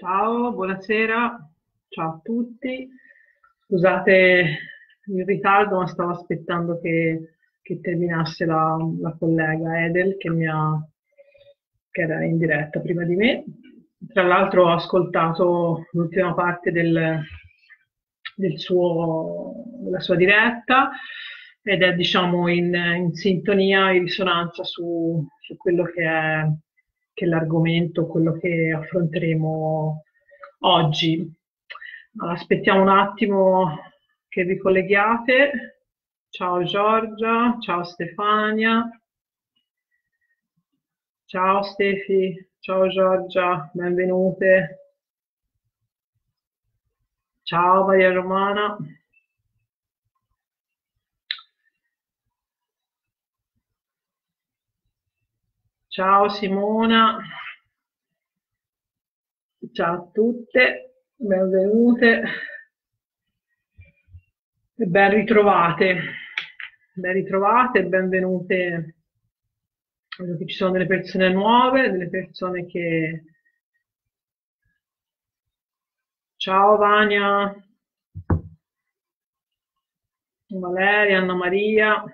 Ciao, buonasera, ciao a tutti. Scusate il ritardo, ma stavo aspettando che terminasse la collega Edel che era in diretta prima di me. Tra l'altro ho ascoltato l'ultima parte della sua diretta ed è diciamo in sintonia, in risonanza su quello che è l'argomento, quello che affronteremo oggi. Aspettiamo un attimo che vi colleghiate. Ciao Giorgia, ciao Stefania, ciao Stefi, ciao Giorgia, benvenute. Ciao Maria Romana. Ciao Simona, ciao a tutte, benvenute e ben ritrovate e benvenute. Vedo che ci sono delle persone nuove, delle persone che... Ciao Vania, Valeria, Anna Maria.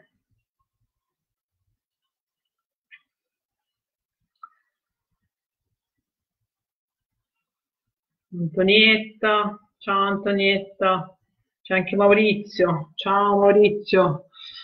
Antonietta, ciao Antonietta, c'è anche Maurizio, ciao Maurizio.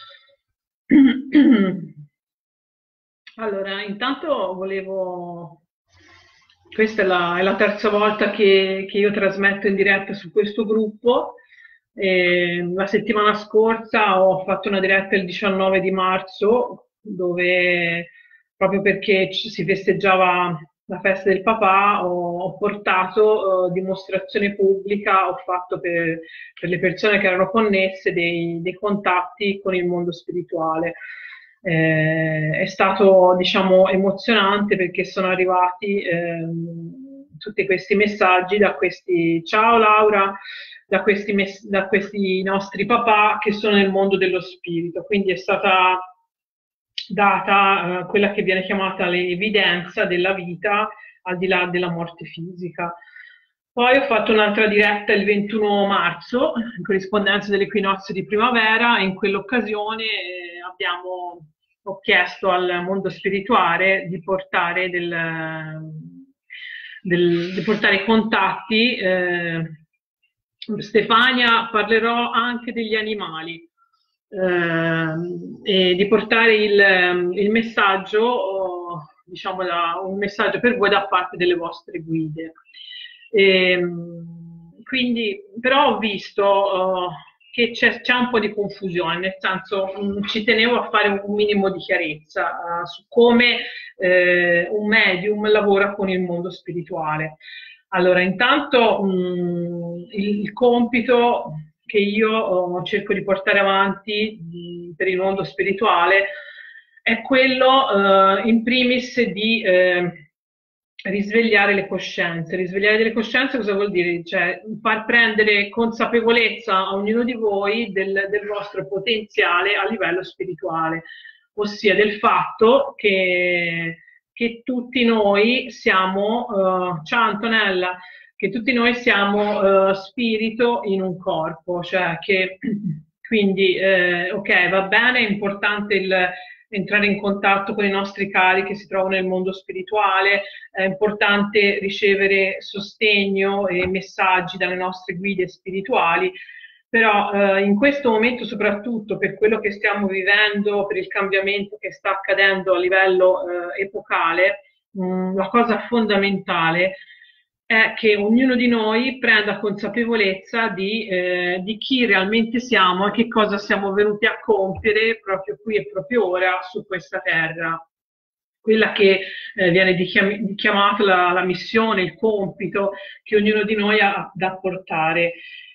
Allora, intanto volevo, questa è la terza volta che io trasmetto in diretta su questo gruppo. La settimana scorsa ho fatto una diretta il 19 di marzo, dove proprio perché si festeggiava la festa del papà, ho portato dimostrazione pubblica, ho fatto per le persone che erano connesse dei contatti con il mondo spirituale. È stato, diciamo, emozionante perché sono arrivati tutti questi messaggi da questi, ciao Laura, da questi nostri papà che sono nel mondo dello spirito. Quindi è stata data quella che viene chiamata l'evidenza della vita al di là della morte fisica. Poi ho fatto un'altra diretta il 21 marzo, in corrispondenza dell'equinozio di primavera, e in quell'occasione ho chiesto al mondo spirituale di portare, di portare contatti. Stefania, parlerò anche degli animali, e di portare il messaggio, diciamo, un messaggio per voi da parte delle vostre guide. Quindi, però ho visto che c'è un po' di confusione, nel senso ci tenevo a fare un minimo di chiarezza su come un medium lavora con il mondo spirituale. Allora, intanto il compito che io cerco di portare avanti per il mondo spirituale è quello, in primis, di risvegliare le coscienze. Risvegliare delle coscienze cosa vuol dire? Cioè, far prendere consapevolezza a ognuno di voi del vostro potenziale a livello spirituale, ossia del fatto che tutti noi siamo, ciao Antonella, che tutti noi siamo spirito in un corpo, cioè che quindi, ok, va bene, è importante entrare in contatto con i nostri cari che si trovano nel mondo spirituale, è importante ricevere sostegno e messaggi dalle nostre guide spirituali, però in questo momento, soprattutto per quello che stiamo vivendo, per il cambiamento che sta accadendo a livello epocale, la cosa fondamentale è che ognuno di noi prenda consapevolezza di chi realmente siamo e che cosa siamo venuti a compiere proprio qui e proprio ora su questa terra. Quella che viene chiamata la missione, il compito che ognuno di noi ha da portare.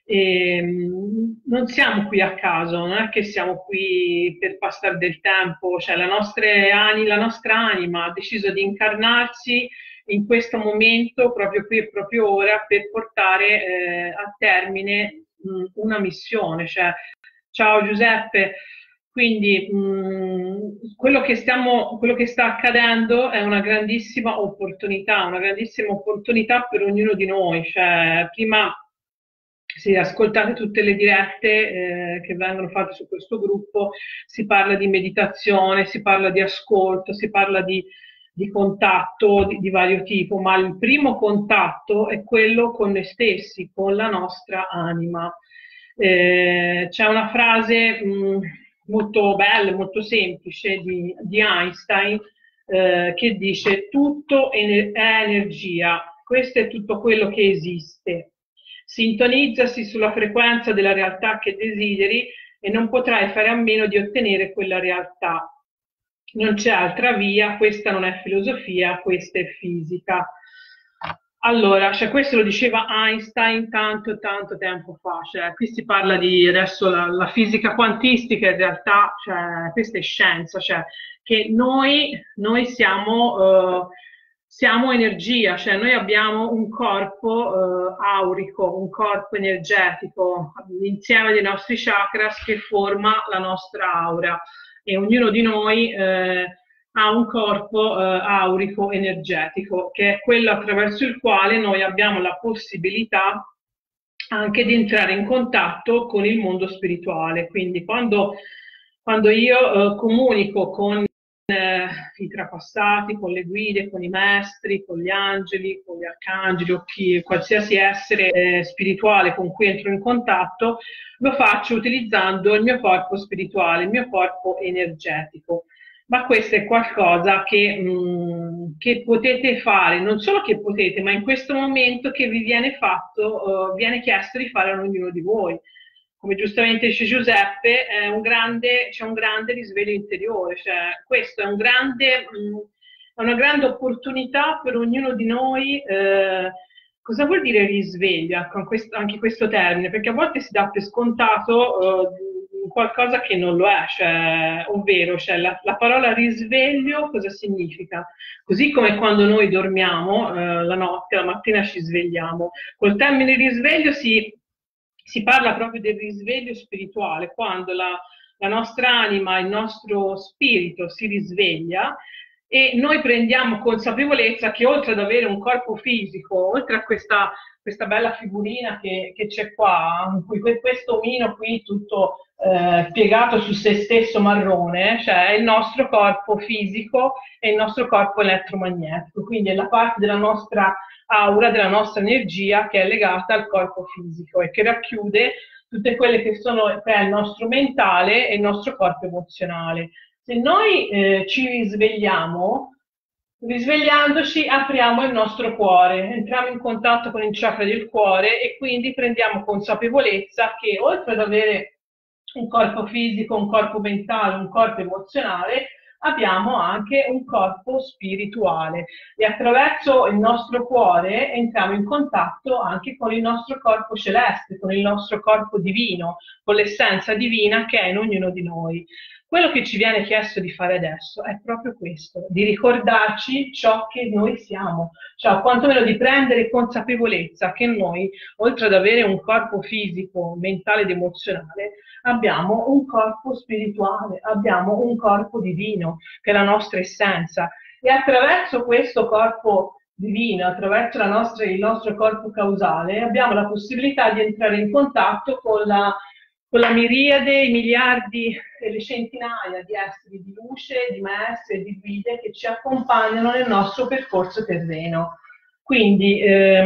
Non siamo qui a caso, non è che siamo qui per passare del tempo, cioè la nostra anima ha deciso di incarnarsi in questo momento, proprio qui e proprio ora, per portare a termine una missione. Cioè, ciao Giuseppe, Quindi quello che sta accadendo è una grandissima opportunità per ognuno di noi. Cioè, prima, se ascoltate tutte le dirette che vengono fatte su questo gruppo, si parla di meditazione, si parla di ascolto, si parla di contatto di vario tipo, ma il primo contatto è quello con noi stessi, con la nostra anima. C'è una frase molto bella, molto semplice di Einstein che dice: tutto è energia, questo è tutto quello che esiste. Sintonizzasi sulla frequenza della realtà che desideri e non potrai fare a meno di ottenere quella realtà. Non c'è altra via, questa non è filosofia, questa è fisica. Allora, cioè, questo lo diceva Einstein tanto tempo fa, cioè, qui si parla di adesso la fisica quantistica, in realtà cioè, questa è scienza, cioè, che noi siamo energia, cioè noi abbiamo un corpo aurico, un corpo energetico, l'insieme dei nostri chakras che forma la nostra aura e ognuno di noi ha un corpo aurico energetico, che è quello attraverso il quale noi abbiamo la possibilità anche di entrare in contatto con il mondo spirituale. Quindi quando io comunico con i trapassati, con le guide, con i maestri, con gli angeli, con gli arcangeli o qualsiasi essere spirituale con cui entro in contatto, lo faccio utilizzando il mio corpo spirituale, il mio corpo energetico. Ma questo è qualcosa che potete fare, non solo che potete, ma in questo momento che vi viene fatto, viene chiesto di fare a ognuno di voi. Come giustamente dice Giuseppe, c'è un grande risveglio interiore, cioè questo è una grande opportunità per ognuno di noi. Cosa vuol dire risveglio? Anche questo termine, perché a volte si dà per scontato qualcosa che non lo è, cioè, ovvero cioè, la parola risveglio cosa significa? Così come quando noi dormiamo la notte, la mattina ci svegliamo. Col termine risveglio si parla proprio del risveglio spirituale, quando la nostra anima, il nostro spirito si risveglia e noi prendiamo consapevolezza che oltre ad avere un corpo fisico, oltre a questa bella figurina che c'è qua, in cui questo omino qui tutto piegato su se stesso marrone, cioè il nostro corpo fisico e il nostro corpo elettromagnetico, quindi è la parte della nostra aura, della nostra energia che è legata al corpo fisico e che racchiude tutte quelle che è il nostro mentale e il nostro corpo emozionale. Se noi ci risvegliamo, risvegliandoci apriamo il nostro cuore, entriamo in contatto con il chakra del cuore e quindi prendiamo consapevolezza che oltre ad avere un corpo fisico, un corpo mentale, un corpo emozionale, abbiamo anche un corpo spirituale e attraverso il nostro cuore entriamo in contatto anche con il nostro corpo celeste, con il nostro corpo divino, con l'essenza divina che è in ognuno di noi. Quello che ci viene chiesto di fare adesso è proprio questo, di ricordarci ciò che noi siamo, cioè quantomeno di prendere consapevolezza che noi, oltre ad avere un corpo fisico, mentale ed emozionale, abbiamo un corpo spirituale, abbiamo un corpo divino, che è la nostra essenza. E attraverso questo corpo divino, attraverso il nostro corpo causale, abbiamo la possibilità di entrare in contatto con la miriade, i miliardi e le centinaia di esseri di luce, di maestri e di guide che ci accompagnano nel nostro percorso terreno. Quindi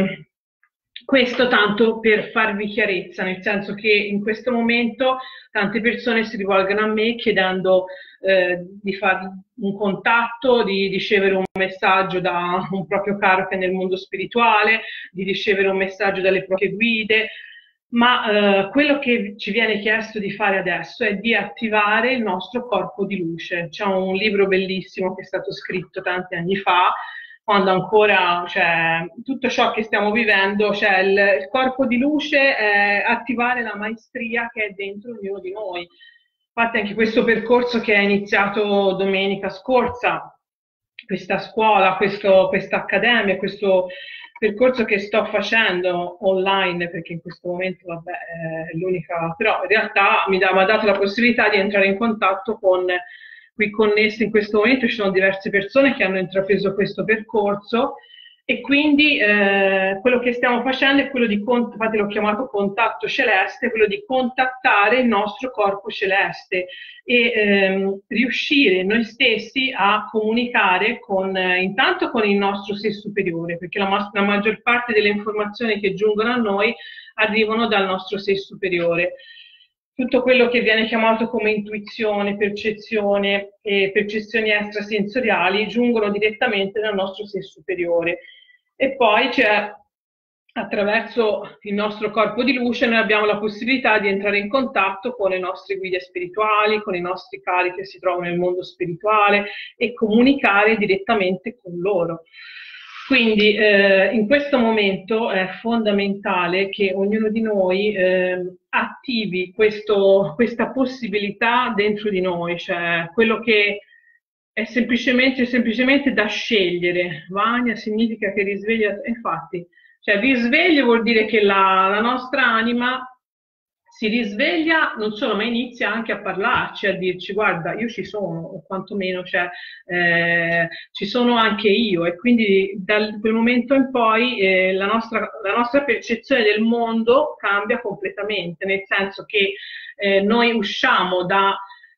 questo tanto per farvi chiarezza, nel senso che in questo momento tante persone si rivolgono a me chiedendo di fare un contatto, di ricevere un messaggio da un proprio caro che è nel mondo spirituale, di ricevere un messaggio dalle proprie guide, ma quello che ci viene chiesto di fare adesso è di attivare il nostro corpo di luce. C'è un libro bellissimo che è stato scritto tanti anni fa, quando ancora cioè, tutto ciò che stiamo vivendo, cioè il corpo di luce è attivare la maestria che è dentro ognuno di noi. Infatti anche questo percorso che è iniziato domenica scorsa, questa scuola, questa accademia, questo percorso che sto facendo online, perché in questo momento, vabbè, è l'unica, però in realtà mi ha dato la possibilità di entrare in contatto con, qui connessi in questo momento ci sono diverse persone che hanno intrapreso questo percorso e quindi quello che stiamo facendo è quello di, infatti l'ho chiamato contatto celeste, quello di contattare il nostro corpo celeste e riuscire noi stessi a comunicare con, intanto con il nostro sé superiore, perché la maggior parte delle informazioni che giungono a noi arrivano dal nostro sé superiore. Tutto quello che viene chiamato come intuizione, percezione e percezioni extrasensoriali giungono direttamente dal nostro sé superiore. E poi c'è, attraverso il nostro corpo di luce, noi abbiamo la possibilità di entrare in contatto con le nostre guide spirituali, con i nostri cari che si trovano nel mondo spirituale e comunicare direttamente con loro. Quindi in questo momento è fondamentale che ognuno di noi attivi questa possibilità dentro di noi, cioè quello che è semplicemente da scegliere. Vania significa che risveglia, infatti, cioè risveglio vuol dire che la nostra anima si risveglia non solo, ma inizia anche a parlarci, a dirci guarda, io ci sono, o quantomeno cioè, ci sono anche io, e quindi da quel momento in poi la nostra percezione del mondo cambia completamente, nel senso che noi usciamo da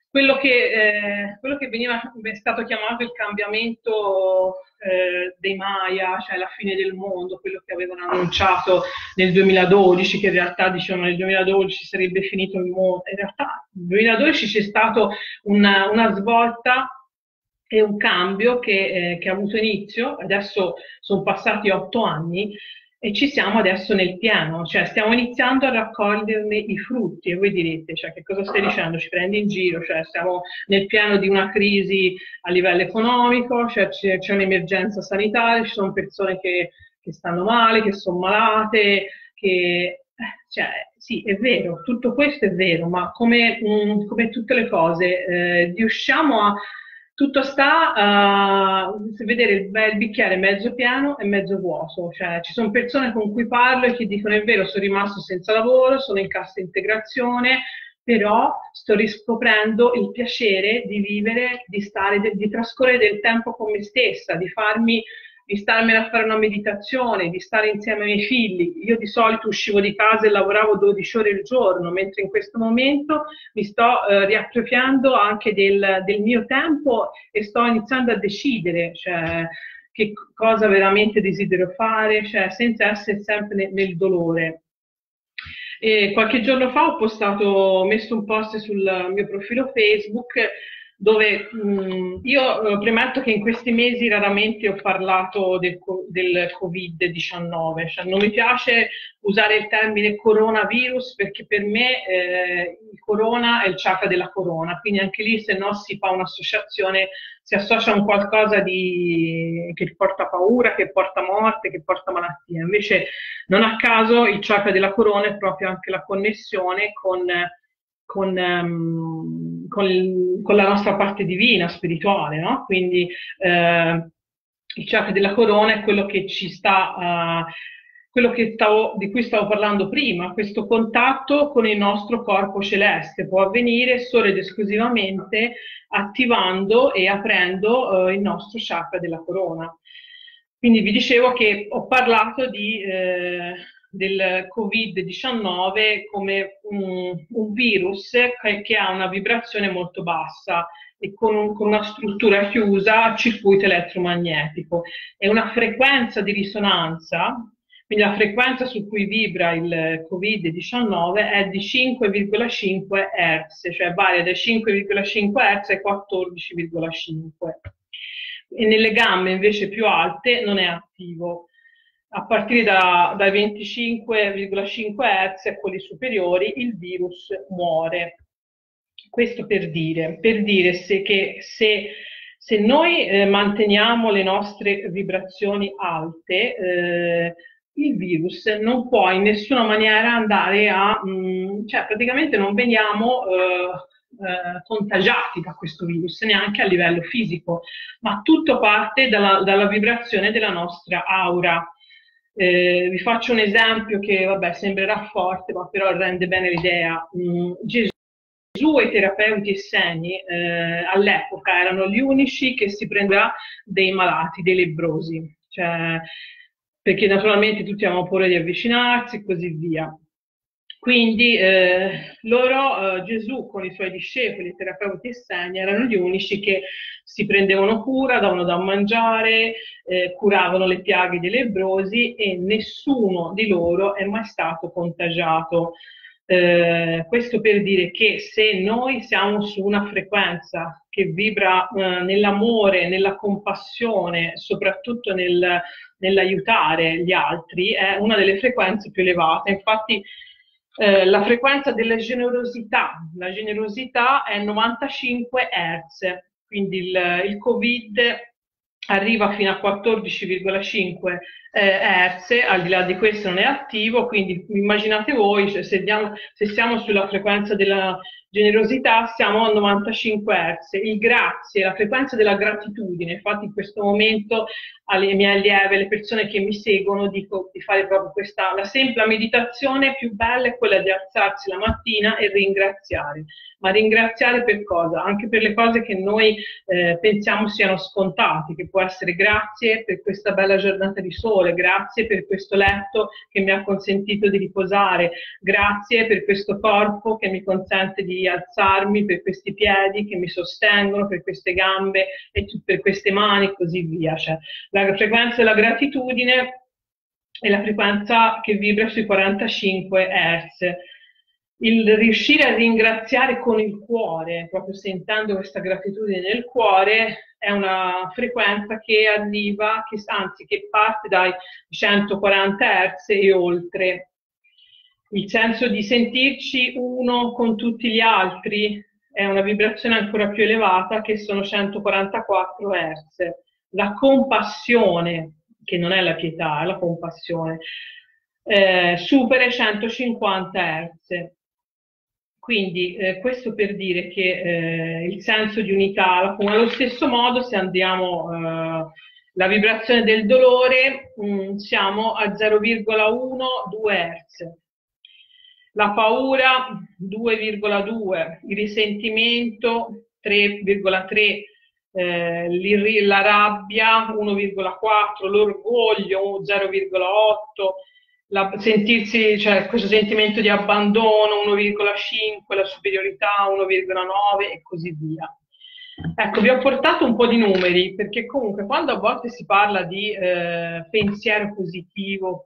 quello che veniva è stato chiamato il cambiamento dei Maya, cioè la fine del mondo, quello che avevano annunciato nel 2012, che in realtà dicevano nel 2012 sarebbe finito il mondo. In realtà nel 2012 c'è stata una svolta e un cambio che ha avuto inizio, adesso sono passati 8 anni e ci siamo adesso nel piano, cioè stiamo iniziando a raccoglierne i frutti e voi direte, cioè, che cosa stai dicendo? Ci prendi in giro? Cioè, siamo nel piano di una crisi a livello economico, cioè, c'è un'emergenza sanitaria, ci sono persone che stanno male, che sono malate, cioè, sì, è vero, tutto questo è vero, ma come tutte le cose, riusciamo a tutto sta a vedere il bicchiere mezzo pieno e mezzo vuoto, cioè ci sono persone con cui parlo e che dicono è vero, sono rimasto senza lavoro, sono in cassa integrazione, però sto riscoprendo il piacere di vivere, di trascorrere del tempo con me stessa, di starmene a fare una meditazione, di stare insieme ai miei figli. Io di solito uscivo di casa e lavoravo 12 ore al giorno, mentre in questo momento mi sto riappropriando anche del mio tempo e sto iniziando a decidere, cioè, che cosa veramente desidero fare, cioè, senza essere sempre nel dolore. E qualche giorno fa ho messo un post sul mio profilo Facebook dove io premetto che in questi mesi raramente ho parlato del Covid-19, cioè non mi piace usare il termine coronavirus perché per me il corona è il chakra della corona, quindi anche lì se no si fa un'associazione, si associa a un qualcosa che porta paura, che porta morte, che porta malattia. Invece non a caso il chakra della corona è proprio anche la connessione con la nostra parte divina, spirituale, no? Quindi il chakra della corona è quello che ci sta, di cui stavo parlando prima, questo contatto con il nostro corpo celeste può avvenire solo ed esclusivamente attivando e aprendo il nostro chakra della corona. Quindi vi dicevo che ho parlato del Covid-19 come un virus che ha una vibrazione molto bassa e con una struttura chiusa a circuito elettromagnetico e una frequenza di risonanza, quindi la frequenza su cui vibra il Covid-19 è di 5,5 Hz, cioè varia dai 5,5 Hz ai 14,5. E nelle gamme invece più alte non è attivo. A partire dai 25,5 Hz e quelli superiori il virus muore. Questo per dire che se noi manteniamo le nostre vibrazioni alte, il virus non può in nessuna maniera andare cioè praticamente non veniamo contagiati da questo virus, neanche a livello fisico, ma tutto parte dalla vibrazione della nostra aura. Vi faccio un esempio che, vabbè, sembrerà forte, ma però rende bene l'idea. Gesù e i terapeuti esseni all'epoca erano gli unici che si prendeva dei malati, dei lebbrosi, cioè, perché naturalmente tutti avevano paura di avvicinarsi e così via. Quindi Gesù con i suoi discepoli, i terapeuti esseni, erano gli unici che si prendevano cura, davano da mangiare, curavano le piaghe dei lebbrosi e nessuno di loro è mai stato contagiato. Questo per dire che se noi siamo su una frequenza che vibra nell'amore, nella compassione, soprattutto nell'aiutare gli altri, è una delle frequenze più elevate. Infatti, la frequenza della generosità, la generosità è 95 Hz, quindi il Covid arriva fino a 14,5 Hz, al di là di questo non è attivo, quindi immaginate voi, cioè, se siamo sulla frequenza della generosità siamo a 95 Hz. Il grazie, la frequenza della gratitudine, infatti in questo momento alle mie allieve, alle persone che mi seguono, dico di fare proprio questa, la semplice meditazione più bella è quella di alzarsi la mattina e ringraziare. Ma ringraziare per cosa? Anche per le cose che noi pensiamo siano scontate, che può essere grazie per questa bella giornata di sole, grazie per questo letto che mi ha consentito di riposare, grazie per questo corpo che mi consente di alzarmi, per questi piedi che mi sostengono, per queste gambe e per queste mani e così via. Cioè, la frequenza della gratitudine è la frequenza che vibra sui 45 Hz. Il riuscire a ringraziare con il cuore, proprio sentendo questa gratitudine nel cuore, è una frequenza che arriva, che parte dai 140 Hz e oltre. Il senso di sentirci uno con tutti gli altri è una vibrazione ancora più elevata, che sono 144 Hz. La compassione, che non è la pietà, è la compassione, supera i 150 Hz. Quindi questo per dire che il senso di unità, allo stesso modo se andiamo la vibrazione del dolore, siamo a 0,12 Hz. La paura 2,2, il risentimento 3,3, la rabbia 1,4, l'orgoglio 0,8, sentirsi, cioè questo sentimento di abbandono 1,5, la superiorità 1,9 e così via. Ecco, vi ho portato un po' di numeri, perché comunque quando a volte si parla di pensiero positivo,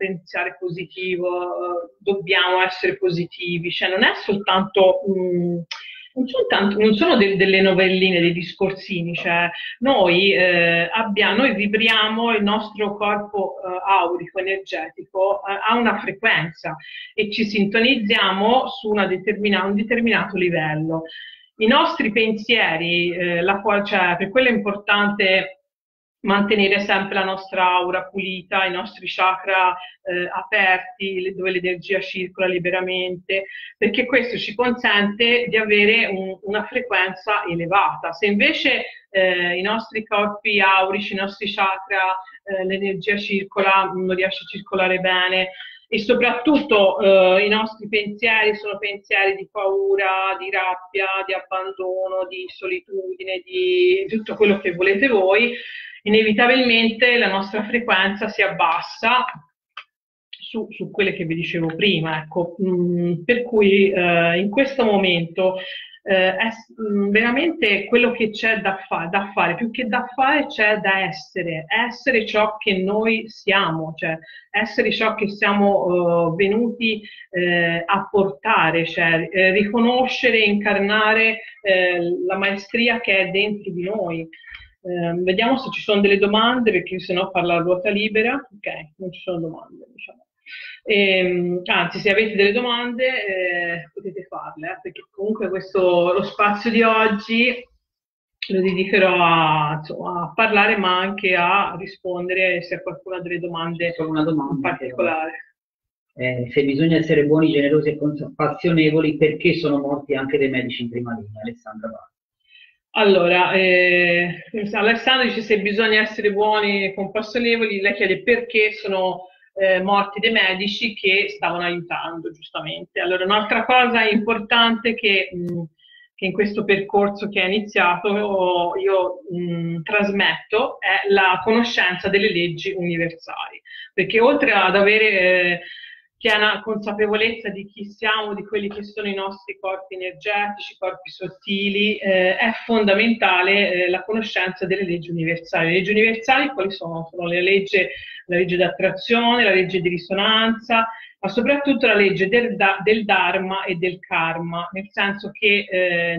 dobbiamo essere positivi, cioè non è soltanto... non sono delle novelline, dei discorsini, cioè noi vibriamo, il nostro corpo aurico, energetico, ha una frequenza e ci sintonizziamo su un determinato livello. I nostri pensieri, cioè, per quello è importante mantenere sempre la nostra aura pulita, i nostri chakra aperti, dove l'energia circola liberamente, perché questo ci consente di avere una frequenza elevata. Se invece i nostri corpi aurici, i nostri chakra, l'energia circola, non riesce a circolare bene, e soprattutto i nostri pensieri sono pensieri di paura, di rabbia, di abbandono, di solitudine, di tutto quello che volete voi, inevitabilmente la nostra frequenza si abbassa su quelle che vi dicevo prima, ecco. Per cui in questo momento è veramente quello che c'è da fare, più che da fare c'è da essere ciò che noi siamo, cioè essere ciò che siamo venuti a portare, cioè riconoscere, incarnare la maestria che è dentro di noi. Vediamo se ci sono delle domande, perché sennò parla a ruota libera. Ok, non ci sono domande, diciamo. Anzi, se avete delle domande potete farle, perché comunque lo spazio di oggi lo dedicherò a parlare, ma anche a rispondere se qualcuno ha delle domande in particolare. Se bisogna essere buoni, generosi e compassionevoli, perché sono morti anche dei medici in prima linea? Alessandra Vara. Allora, Alessandro dice se bisogna essere buoni e compassionevoli, lei chiede perché sono morti dei medici che stavano aiutando, giustamente. Allora, un'altra cosa importante che in questo percorso che è iniziato io trasmetto è la conoscenza delle leggi universali, perché oltre ad avere piena consapevolezza di chi siamo, di quelli che sono i nostri corpi energetici, corpi sottili, è fondamentale la conoscenza delle leggi universali. Le leggi universali quali sono? Sono la legge d'attrazione, la legge di risonanza, ma soprattutto la legge del Dharma e del Karma, nel senso che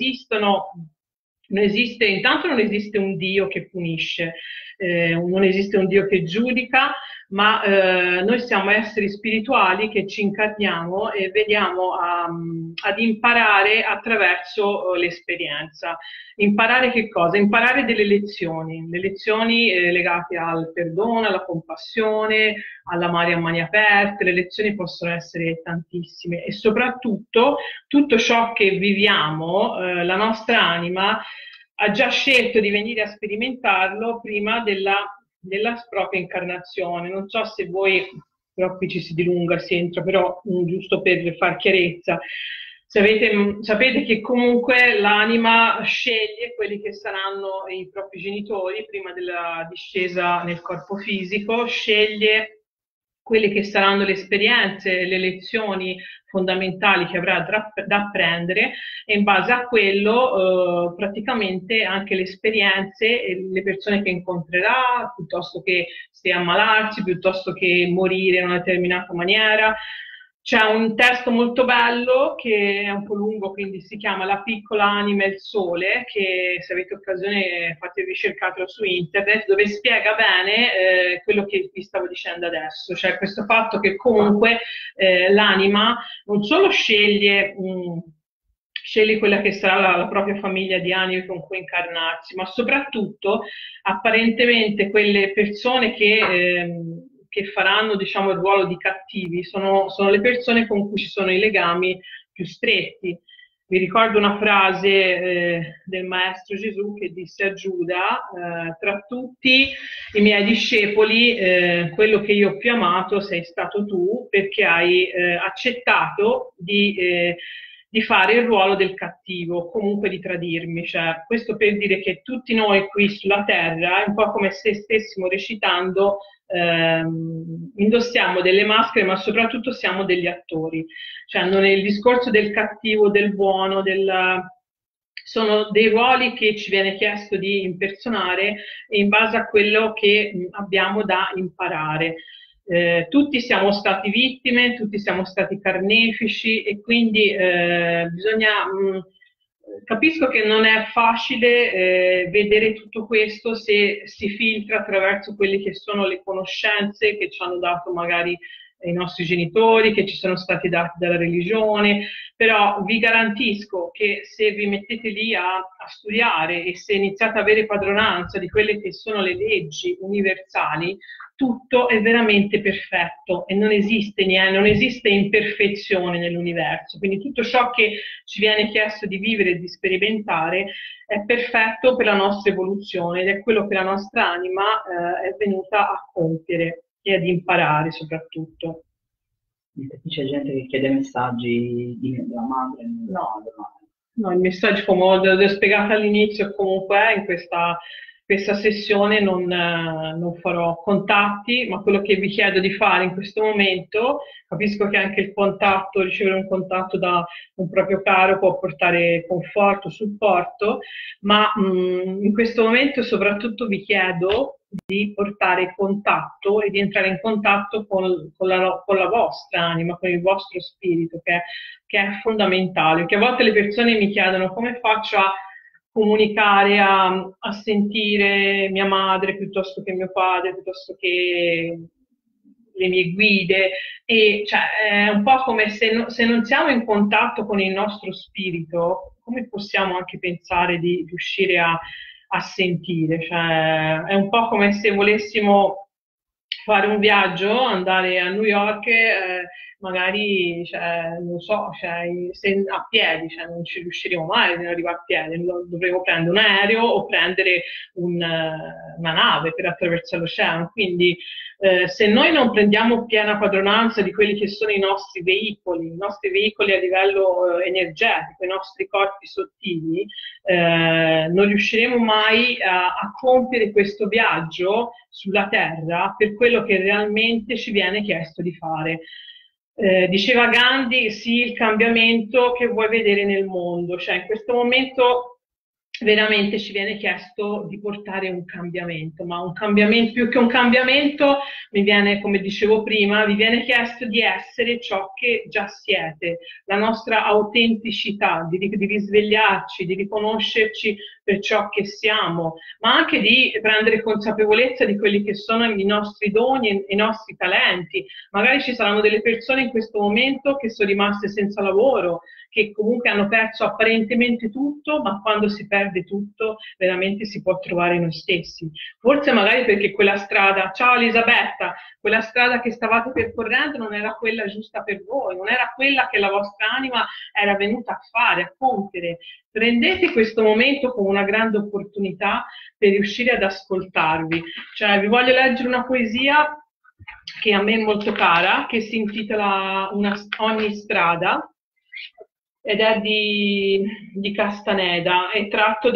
intanto non esiste un Dio che punisce, non esiste un Dio che giudica, ma noi siamo esseri spirituali che ci incarniamo e veniamo ad imparare attraverso l'esperienza. Imparare che cosa? Imparare delle lezioni, le lezioni legate al perdono, alla compassione, all'amare a mani aperte. Le lezioni possono essere tantissime e soprattutto tutto ciò che viviamo, la nostra anima ha già scelto di venire a sperimentarlo prima della propria incarnazione. Non so se voi, però qui ci si dilunga, si entra, però giusto per far chiarezza, sapete che comunque l'anima sceglie quelli che saranno i propri genitori prima della discesa nel corpo fisico, sceglie quelle che saranno le esperienze, le lezioni fondamentali che avrà da apprendere e in base a quello praticamente anche le esperienze e le persone che incontrerà, piuttosto che se ammalarsi, piuttosto che morire in una determinata maniera. C'è un testo molto bello che è un po' lungo, quindi si chiama La piccola anima e il sole, che se avete occasione fate ricercatelo su internet, dove spiega bene quello che vi stavo dicendo adesso, cioè questo fatto che comunque l'anima non solo sceglie quella che sarà la propria famiglia di anime con cui incarnarsi, ma soprattutto apparentemente quelle persone che faranno, diciamo, il ruolo di cattivi sono le persone con cui ci sono i legami più stretti. Vi ricordo una frase del Maestro Gesù che disse a Giuda, tra tutti i miei discepoli, quello che io ho più amato sei stato tu, perché hai accettato di fare il ruolo del cattivo, comunque di tradirmi. Cioè, questo per dire che tutti noi qui sulla Terra è un po' come se stessimo recitando, indossiamo delle maschere, ma soprattutto siamo degli attori. Cioè, non è il discorso del cattivo, del buono, sono dei ruoli che ci viene chiesto di impersonare in base a quello che abbiamo da imparare. Tutti siamo stati vittime, tutti siamo stati carnefici e quindi capisco che non è facile vedere tutto questo se si filtra attraverso quelle che sono le conoscenze che ci hanno dato magari i nostri genitori, che ci sono stati dati dalla religione, però vi garantisco che se vi mettete lì a studiare e se iniziate ad avere padronanza di quelle che sono le leggi universali, tutto è veramente perfetto e non esiste niente, non esiste imperfezione nell'universo. Quindi tutto ciò che ci viene chiesto di vivere e di sperimentare è perfetto per la nostra evoluzione ed è quello che la nostra anima è venuta a compiere e ad imparare soprattutto. Qui c'è gente che chiede messaggi della madre. No, il messaggio, come ho spiegato all'inizio, comunque in questa sessione non farò contatti, ma quello che vi chiedo di fare in questo momento, capisco che anche il contatto, ricevere un contatto da un proprio caro può portare conforto, supporto, ma in questo momento soprattutto vi chiedo di portare contatto e di entrare in contatto con la vostra anima, con il vostro spirito, che è fondamentale, perché a volte le persone mi chiedono come faccio a comunicare, a sentire mia madre piuttosto che mio padre, piuttosto che le mie guide, e cioè, è un po' come se non siamo in contatto con il nostro spirito, come possiamo anche pensare di riuscire a sentire? Cioè, è un po' come se volessimo fare un viaggio, andare a New York, magari, cioè, non so, cioè, se a piedi, cioè, non ci riusciremo mai ad arrivare a piedi, dovremo prendere un aereo o prendere una nave per attraversare l'oceano. Quindi se noi non prendiamo piena padronanza di quelli che sono i nostri veicoli a livello energetico, i nostri corpi sottili, non riusciremo mai a compiere questo viaggio sulla Terra per quello che realmente ci viene chiesto di fare. Diceva Gandhi, sì, il cambiamento che vuoi vedere nel mondo, cioè in questo momento veramente ci viene chiesto di portare un cambiamento, ma un cambiamento, più che un cambiamento, mi viene, come dicevo prima, vi viene chiesto di essere ciò che già siete, la nostra autenticità, di risvegliarci, di riconoscerci per ciò che siamo, ma anche di prendere consapevolezza di quelli che sono i nostri doni e i nostri talenti. Magari ci saranno delle persone in questo momento che sono rimaste senza lavoro, che comunque hanno perso apparentemente tutto, ma quando si perde tutto veramente si può trovare noi stessi. Forse magari perché quella strada, ciao Elisabetta, quella strada che stavate percorrendo non era quella giusta per voi, non era quella che la vostra anima era venuta a fare, a compiere. Prendete questo momento come una grande opportunità per riuscire ad ascoltarvi. Cioè, vi voglio leggere una poesia che a me è molto cara, che si intitola Ogni strada, ed è di Castaneda, è tratto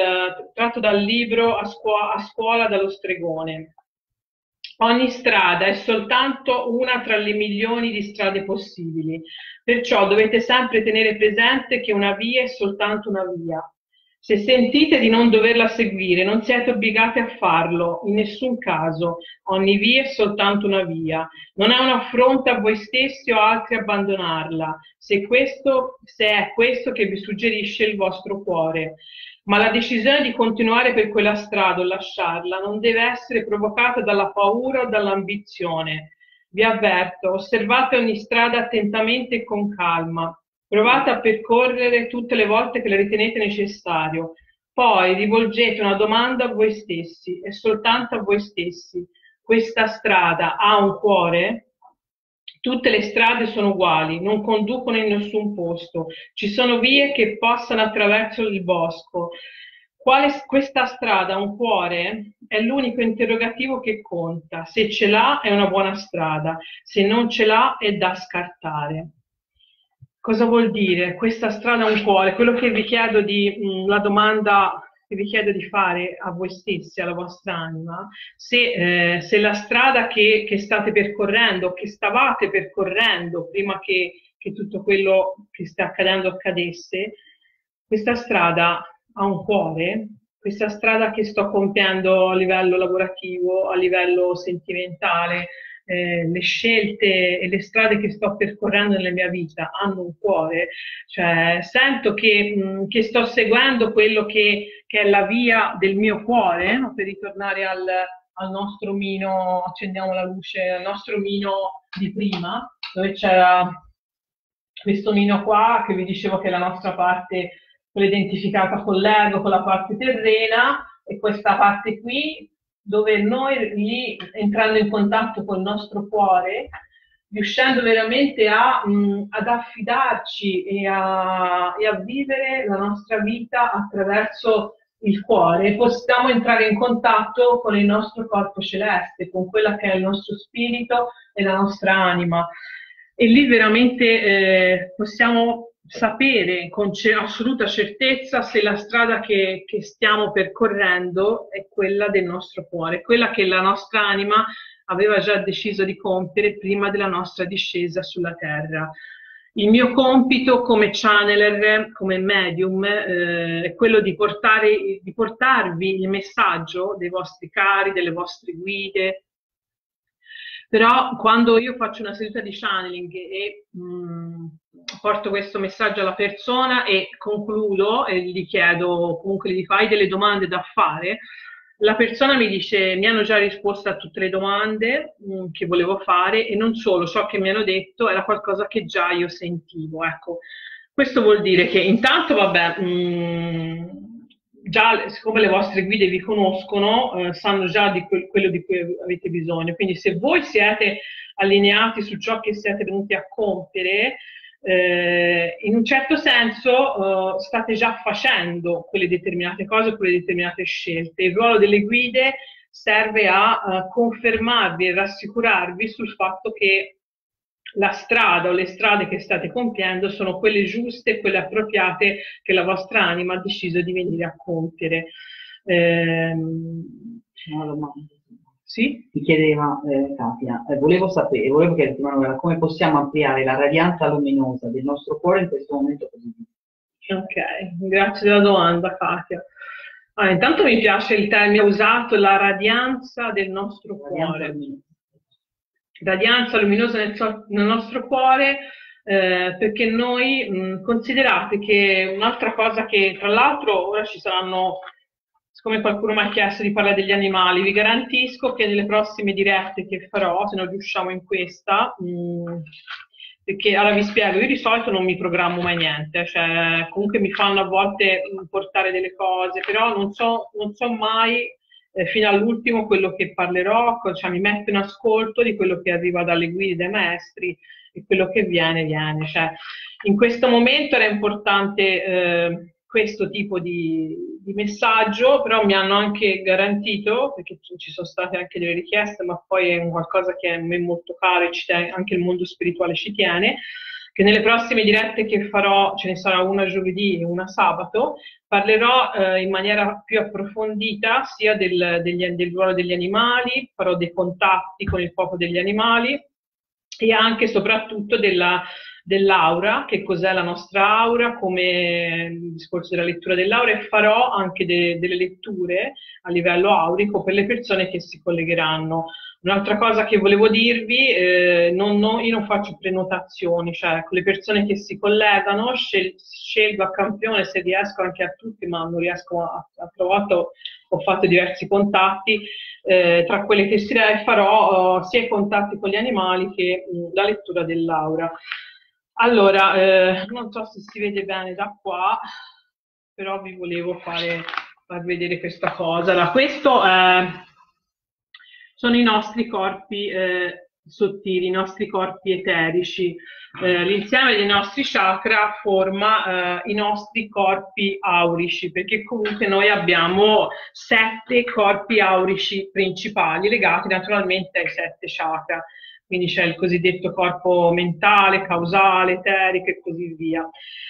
dal libro a scuola dallo stregone. Ogni strada è soltanto una tra le milioni di strade possibili, perciò dovete sempre tenere presente che una via è soltanto una via. Se sentite di non doverla seguire, non siete obbligati a farlo, in nessun caso. Ogni via è soltanto una via. Non è un affronto a voi stessi o altri abbandonarla, se è questo che vi suggerisce il vostro cuore. Ma la decisione di continuare per quella strada o lasciarla non deve essere provocata dalla paura o dall'ambizione. Vi avverto, osservate ogni strada attentamente e con calma. Provate a percorrere tutte le volte che le ritenete necessario. Poi rivolgete una domanda a voi stessi e soltanto a voi stessi. Questa strada ha un cuore? Tutte le strade sono uguali, non conducono in nessun posto. Ci sono vie che passano attraverso il bosco. Questa strada ha un cuore? È l'unico interrogativo che conta. Se ce l'ha è una buona strada, se non ce l'ha è da scartare. Cosa vuol dire? Questa strada ha un cuore. Quello che vi chiedo la domanda che vi chiedo di fare a voi stessi, alla vostra anima, se la strada che state percorrendo, che stavate percorrendo prima che tutto quello che sta accadendo accadesse, questa strada ha un cuore? Questa strada che sto compiendo a livello lavorativo, a livello sentimentale, le scelte e le strade che sto percorrendo nella mia vita hanno un cuore, cioè sento che sto seguendo quello che è la via del mio cuore, no? Per ritornare al nostro omino, accendiamo la luce, al nostro omino di prima, dove c'era questo omino qua che vi dicevo che è la nostra parte, quella identificata con l'ego, con la parte terrena, e questa parte qui dove noi lì, entrando in contatto col nostro cuore, riuscendo veramente ad affidarci e a vivere la nostra vita attraverso il cuore, possiamo entrare in contatto con il nostro corpo celeste, con quella che è il nostro spirito e la nostra anima. E lì veramente possiamo sapere con assoluta certezza se la strada che stiamo percorrendo è quella del nostro cuore, quella che la nostra anima aveva già deciso di compiere prima della nostra discesa sulla terra. Il mio compito come channeler, come medium, è quello di portarvi il messaggio dei vostri cari, delle vostre guide. Però quando io faccio una seduta di channeling e porto questo messaggio alla persona e concludo e gli chiedo, comunque gli fai delle domande da fare, la persona mi dice mi hanno già risposto a tutte le domande che volevo fare, e non solo, ciò che mi hanno detto era qualcosa che già io sentivo. Ecco, questo vuol dire che intanto, vabbè, già siccome le vostre guide vi conoscono, sanno già di quello di cui avete bisogno. Quindi se voi siete allineati su ciò che siete venuti a compiere, in un certo senso state già facendo quelle determinate cose, quelle determinate scelte. Il ruolo delle guide serve a confermarvi e rassicurarvi sul fatto che la strada o le strade che state compiendo sono quelle giuste, quelle appropriate che la vostra anima ha deciso di venire a compiere. Una domanda. Sì? Mi chiedeva Katia, volevo chiederti Manuela, come possiamo ampliare la radianza luminosa del nostro cuore in questo momento così difficile? Ok, grazie della domanda Katia. Intanto mi piace il termine usato, la radianza del nostro cuore. Radianza luminosa nel nostro cuore, perché noi considerate che un'altra cosa che, tra l'altro, ora ci saranno, siccome qualcuno mi ha chiesto di parlare degli animali, vi garantisco che nelle prossime dirette che farò, se non riusciamo in questa, perché allora vi spiego, io di solito non mi programmo mai niente, cioè comunque mi fanno a volte portare delle cose, però non so mai fino all'ultimo quello che parlerò, cioè mi metto in ascolto di quello che arriva dalle guide, dai maestri, e quello che viene, viene. Cioè, in questo momento era importante questo tipo di messaggio, però mi hanno anche garantito, perché ci sono state anche delle richieste, ma poi è qualcosa che a me è molto caro e anche il mondo spirituale ci tiene, che nelle prossime dirette che farò, ce ne sarà una giovedì e una sabato, parlerò in maniera più approfondita sia del ruolo degli animali, farò dei contatti con il popolo degli animali e anche e soprattutto dell'aura, che cos'è la nostra aura, come il discorso della lettura dell'aura, e farò anche delle letture a livello aurico per le persone che si collegheranno. Un'altra cosa che volevo dirvi, io non faccio prenotazioni, cioè con le persone che si collegano scelgo a campione se riesco anche a tutti, ma non riesco a trovato, ho fatto diversi contatti, tra quelle che farò sia i contatti con gli animali che la lettura dell'aura. Allora, non so se si vede bene da qua, però vi volevo far vedere questa cosa. Allora, questo sono i nostri corpi sottili, i nostri corpi eterici. L'insieme dei nostri chakra forma i nostri corpi aurici, perché comunque noi abbiamo 7 corpi aurici principali, legati naturalmente ai 7 chakra. Quindi c'è il cosiddetto corpo mentale, causale, eterico e così via.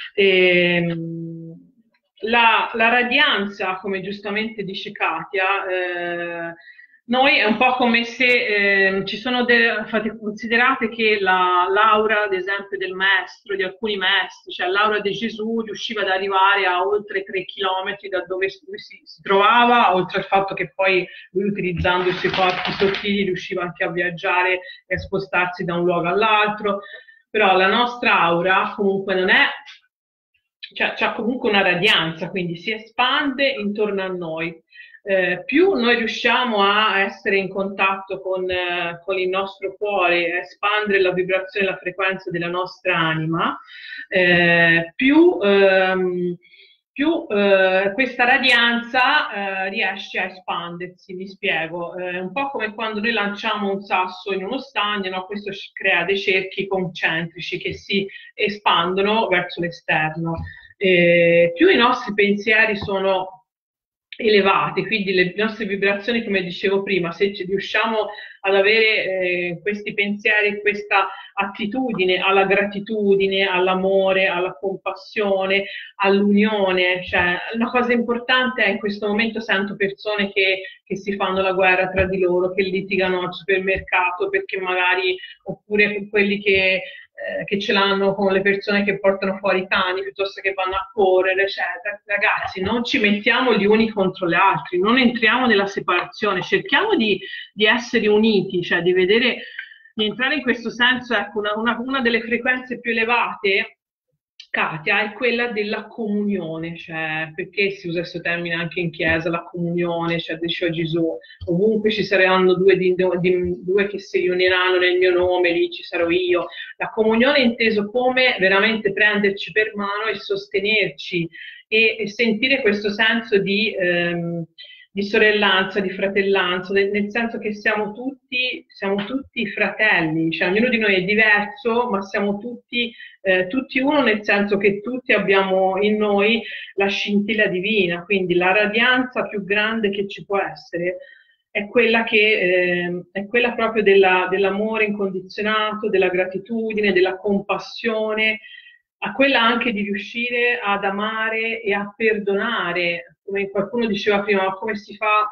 La radianza, come giustamente dice Katia, noi è un po' come se ci sono fate considerate che l'aura, ad esempio, del maestro, di alcuni maestri, cioè l'aura di Gesù riusciva ad arrivare a oltre 3 chilometri da dove lui si trovava, oltre al fatto che poi lui, utilizzando i suoi corpi sottili, riusciva anche a viaggiare e a spostarsi da un luogo all'altro. Però la nostra aura comunque non è, cioè c'ha comunque una radianza, quindi si espande intorno a noi. Più noi riusciamo a essere in contatto con il nostro cuore, a espandere la vibrazione e la frequenza della nostra anima, più questa radianza riesce a espandersi. Vi spiego, è un po' come quando noi lanciamo un sasso in uno stagno, no? Questo crea dei cerchi concentrici che si espandono verso l'esterno. Più i nostri pensieri sono elevati, quindi le nostre vibrazioni, come dicevo prima, se riusciamo ad avere questi pensieri, questa attitudine alla gratitudine, all'amore, alla compassione, all'unione, cioè una cosa importante è in questo momento sento persone che si fanno la guerra tra di loro, che litigano al supermercato perché magari, oppure quelli che ce l'hanno con le persone che portano fuori i cani piuttosto che vanno a correre, eccetera. Ragazzi, non ci mettiamo gli uni contro gli altri, non entriamo nella separazione, cerchiamo di essere uniti, cioè di entrare in questo senso. Ecco, una delle frequenze più elevate, Katia, è quella della comunione, cioè perché si usa questo termine anche in chiesa, la comunione, cioè diceva Gesù, ovunque ci saranno due che si riuniranno nel mio nome, lì ci sarò io. La comunione è inteso come veramente prenderci per mano e sostenerci e sentire questo senso di di sorellanza, di fratellanza, nel senso che siamo tutti fratelli, cioè ognuno di noi è diverso, ma siamo tutti uno, nel senso che tutti abbiamo in noi la scintilla divina, quindi la radianza più grande che ci può essere è quella proprio dell'amore incondizionato, della gratitudine, della compassione, a quella anche di riuscire ad amare e a perdonare, come qualcuno diceva prima, ma come si fa?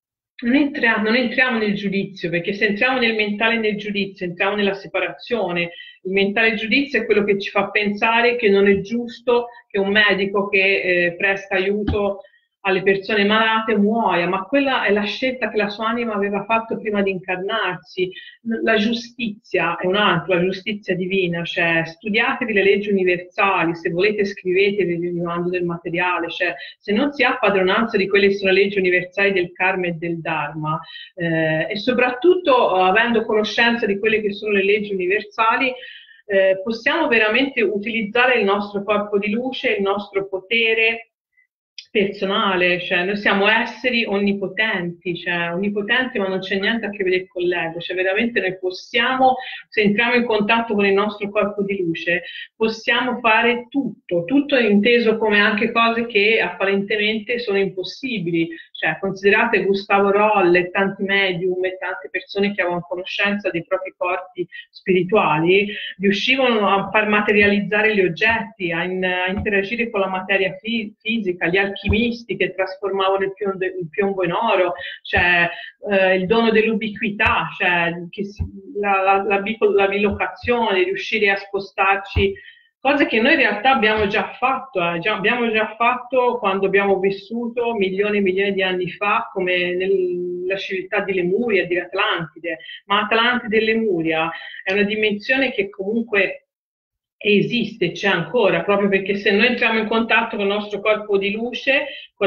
Non entriamo nel giudizio, perché se entriamo nel mentale e nel giudizio, entriamo nella separazione. Il mentale giudizio è quello che ci fa pensare che non è giusto che un medico che presta aiuto alle persone malate muoia, ma quella è la scelta che la sua anima aveva fatto prima di incarnarsi. La giustizia è un'altra, la giustizia divina, cioè studiatevi le leggi universali, se volete scrivetevi, vi mando del materiale, cioè se non si ha padronanza di quelle che sono le leggi universali del karma e del dharma, e soprattutto avendo conoscenza di quelle che sono le leggi universali, possiamo veramente utilizzare il nostro corpo di luce, il nostro potere personale, cioè noi siamo esseri onnipotenti, cioè onnipotenti ma non c'è niente a che vedere con l'ego, cioè veramente noi possiamo, se entriamo in contatto con il nostro corpo di luce, possiamo fare tutto, tutto inteso come anche cose che apparentemente sono impossibili, cioè considerate Gustavo Rolle e tanti medium e tante persone che avevano conoscenza dei propri corpi spirituali, riuscivano a far materializzare gli oggetti, a interagire con la materia fisica, gli alchimisti che trasformavano il piombo in oro, cioè il dono dell'ubiquità, cioè la bilocazione, riuscire a spostarci, cose che noi in realtà abbiamo già fatto, abbiamo già fatto quando abbiamo vissuto milioni e milioni di anni fa, come nella civiltà di Lemuria, di Atlantide, ma Atlantide e Lemuria è una dimensione che comunque esiste, c'è ancora, proprio perché se noi entriamo in contatto con il nostro corpo di luce, con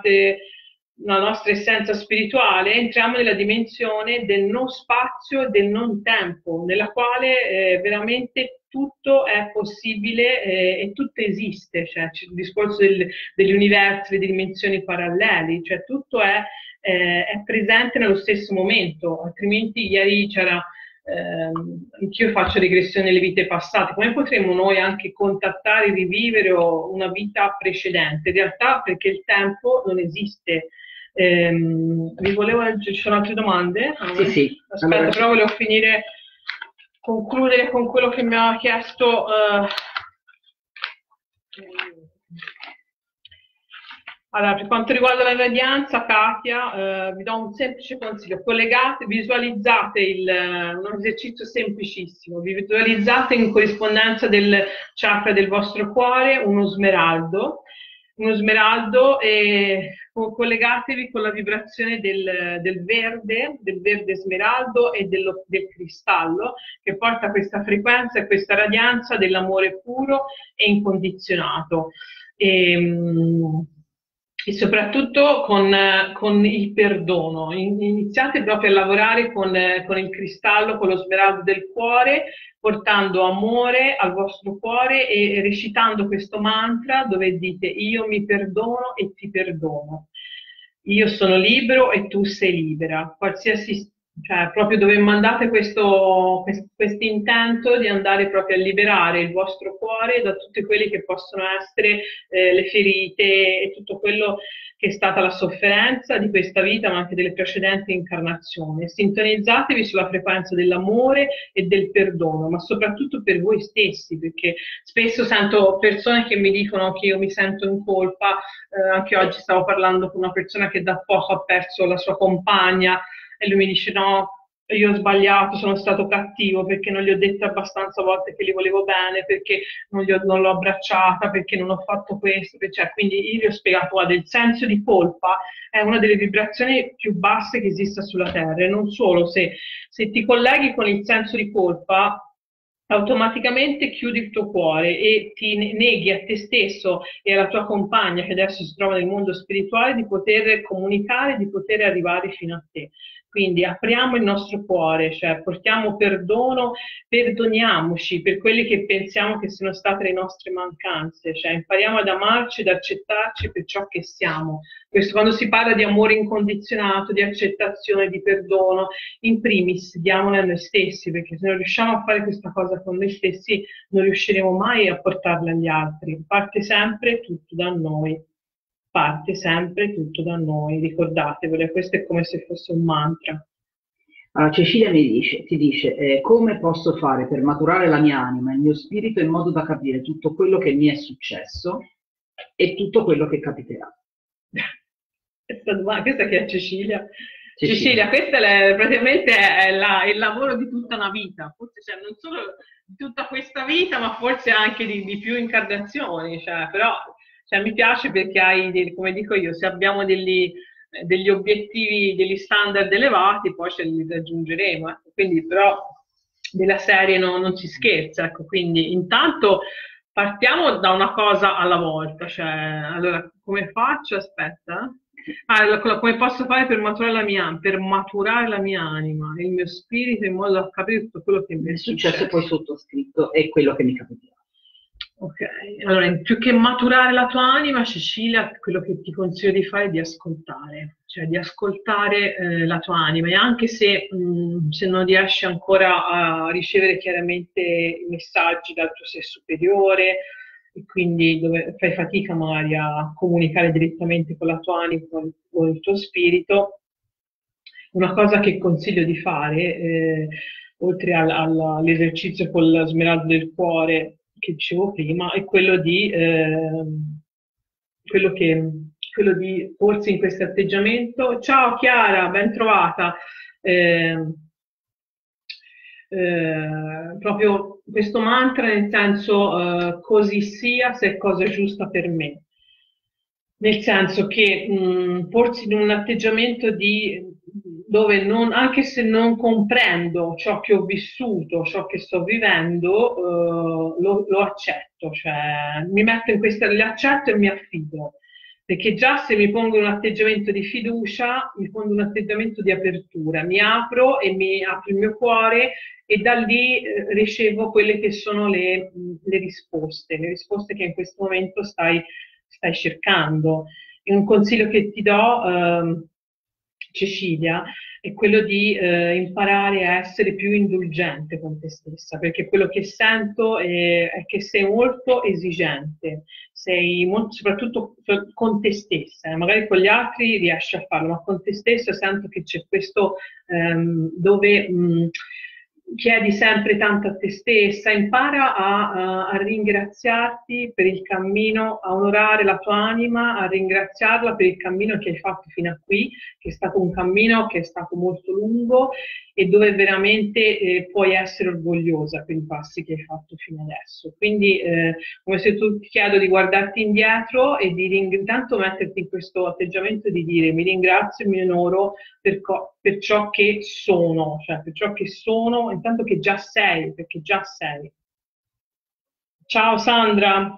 la nostra essenza spirituale, entriamo nella dimensione del non spazio e del non tempo, nella quale veramente tutto è possibile e tutto esiste, cioè c'è il discorso degli universi, delle dimensioni paralleli, cioè tutto è presente nello stesso momento, altrimenti ieri c'era anch'io faccio regressione nelle vite passate, come potremmo noi anche contattare, rivivere una vita precedente? In realtà perché il tempo non esiste. Vi volevo leggere, ci sono altre domande? Sì, sì. Aspetta, allora, però volevo concludere con quello che mi ha chiesto. Allora, per quanto riguarda la radianza, Katia, vi do un semplice consiglio. Collegate, visualizzate un esercizio semplicissimo. Visualizzate in corrispondenza del chakra del vostro cuore uno smeraldo e collegatevi con la vibrazione del verde smeraldo e del cristallo che porta questa frequenza e questa radianza dell'amore puro e incondizionato. E soprattutto con il perdono. Iniziate proprio a lavorare con il cristallo, con lo smeraldo del cuore, portando amore al vostro cuore e recitando questo mantra dove dite io mi perdono e ti perdono. Io sono libero e tu sei libera. Qualsiasi, cioè proprio dove mandate questo intento di andare proprio a liberare il vostro cuore da tutte quelle che possono essere le ferite e tutto quello che è stata la sofferenza di questa vita ma anche delle precedenti incarnazioni. Sintonizzatevi sulla frequenza dell'amore e del perdono, ma soprattutto per voi stessi, perché spesso sento persone che mi dicono che io mi sento in colpa, anche oggi stavo parlando con una persona che da poco ha perso la sua compagna e lui mi dice no, io ho sbagliato, sono stato cattivo perché non gli ho detto abbastanza volte che li volevo bene, perché non l'ho abbracciata, perché non ho fatto questo, cioè, quindi io gli ho spiegato, guarda, il senso di colpa è una delle vibrazioni più basse che esista sulla Terra e non solo, se ti colleghi con il senso di colpa automaticamente chiudi il tuo cuore e ti neghi a te stesso e alla tua compagna che adesso si trova nel mondo spirituale di poter comunicare, di poter arrivare fino a te. Quindi apriamo il nostro cuore, cioè portiamo perdono, perdoniamoci per quelle che pensiamo che siano state le nostre mancanze, cioè impariamo ad amarci, ad accettarci per ciò che siamo. Questo quando si parla di amore incondizionato, di accettazione, di perdono, in primis diamolo a noi stessi, perché se non riusciamo a fare questa cosa con noi stessi non riusciremo mai a portarla agli altri. Parte sempre tutto da noi. Parte sempre tutto da noi, ricordatevelo, questo è come se fosse un mantra. Allora, Cecilia ti dice, come posso fare per maturare la mia anima, il mio spirito, in modo da capire tutto quello che mi è successo e tutto quello che capiterà? Questa che è Cecilia. Cecilia, questo è praticamente il lavoro di tutta una vita, forse cioè, non solo di tutta questa vita, ma forse anche di più incarnazioni, cioè, però cioè, mi piace perché hai, come dico io, se abbiamo degli obiettivi, degli standard elevati, poi ce li raggiungeremo. Quindi però della serie non si scherza, ecco, quindi intanto partiamo da una cosa alla volta, cioè, allora, come faccio? Aspetta. Allora, come posso fare per maturare la mia anima, il mio spirito, in modo da capire tutto quello che mi è successo. Poi sottoscritto è quello che mi capiterà. Ok, allora più che maturare la tua anima, Cecilia, quello che ti consiglio di fare è di ascoltare, cioè di ascoltare la tua anima e anche se non riesci ancora a ricevere chiaramente i messaggi dal tuo sé superiore e quindi dove fai fatica magari a comunicare direttamente con la tua anima o il tuo spirito, una cosa che consiglio di fare, oltre all'esercizio con la smeralda del cuore, che dicevo prima, è quello quello di porsi in questo atteggiamento. Ciao Chiara, ben trovata. Proprio questo mantra nel senso così sia se è cosa giusta per me. Nel senso che porsi in un atteggiamento dove anche se non comprendo ciò che ho vissuto, ciò che sto vivendo, lo accetto, cioè mi metto in questa, l'accetto e mi affido. Perché già se mi pongo in un atteggiamento di fiducia, mi pongo in un atteggiamento di apertura, mi apro e mi apro il mio cuore e da lì ricevo quelle che sono le risposte che in questo momento stai cercando. E un consiglio che ti do, Cecilia, è quello di imparare a essere più indulgente con te stessa, perché quello che sento è che sei molto esigente, soprattutto con te stessa, magari con gli altri riesci a farlo, ma con te stessa sento che c'è questo dove chiedi sempre tanto a te stessa, impara a ringraziarti per il cammino, a onorare la tua anima, a ringraziarla per il cammino che hai fatto fino a qui, che è stato un cammino che è stato molto lungo e dove veramente puoi essere orgogliosa per i passi che hai fatto fino adesso. Quindi come se tu ti chiedo di guardarti indietro e di intanto metterti in questo atteggiamento di dire mi ringrazio e mi onoro per ciò che sono, cioè per ciò che sono, intanto che già sei, perché già sei. Ciao Sandra.